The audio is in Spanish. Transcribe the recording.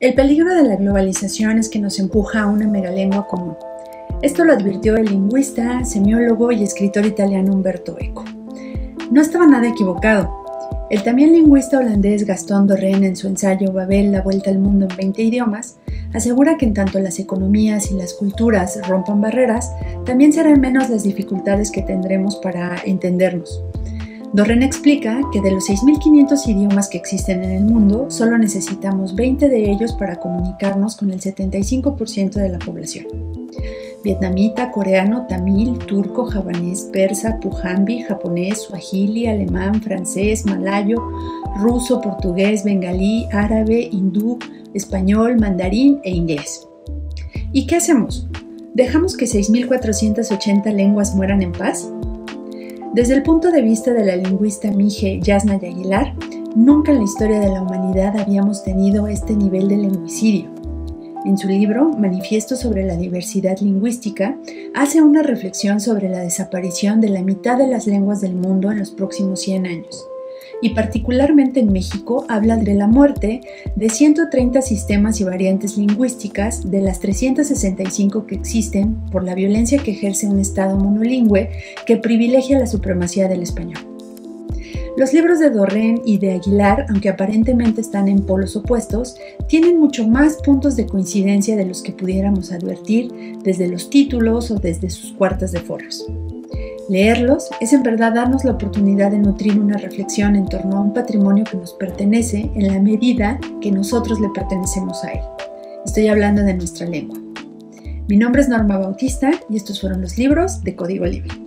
El peligro de la globalización es que nos empuja a una megalengua común. Esto lo advirtió el lingüista, semiólogo y escritor italiano Umberto Eco. No estaba nada equivocado. El también lingüista holandés Gaston Dorren, en su ensayo Babel, la vuelta al mundo en 20 idiomas, asegura que en tanto las economías y las culturas rompan barreras, también serán menos las dificultades que tendremos para entendernos. Dorren explica que de los 6.500 idiomas que existen en el mundo, solo necesitamos 20 de ellos para comunicarnos con el 75% de la población. Vietnamita, coreano, tamil, turco, javanés, persa, pujambi, japonés, suajili, alemán, francés, malayo, ruso, portugués, bengalí, árabe, hindú, español, mandarín e inglés. ¿Y qué hacemos? ¿Dejamos que 6.480 lenguas mueran en paz? Desde el punto de vista de la lingüista Mije Yasnaya Aguilar, nunca en la historia de la humanidad habíamos tenido este nivel de lingüicidio. En su libro, Manifiesto sobre la diversidad lingüística, hace una reflexión sobre la desaparición de la mitad de las lenguas del mundo en los próximos 100 años. Y particularmente en México habla de la muerte de 130 sistemas y variantes lingüísticas de las 365 que existen por la violencia que ejerce un Estado monolingüe que privilegia la supremacía del español. Los libros de Dorren y de Aguilar, aunque aparentemente están en polos opuestos, tienen mucho más puntos de coincidencia de los que pudiéramos advertir desde los títulos o desde sus cuartas de foros. Leerlos es en verdad darnos la oportunidad de nutrir una reflexión en torno a un patrimonio que nos pertenece en la medida que nosotros le pertenecemos a él. Estoy hablando de nuestra lengua. Mi nombre es Norma Bautista y estos fueron los libros de Código Libre.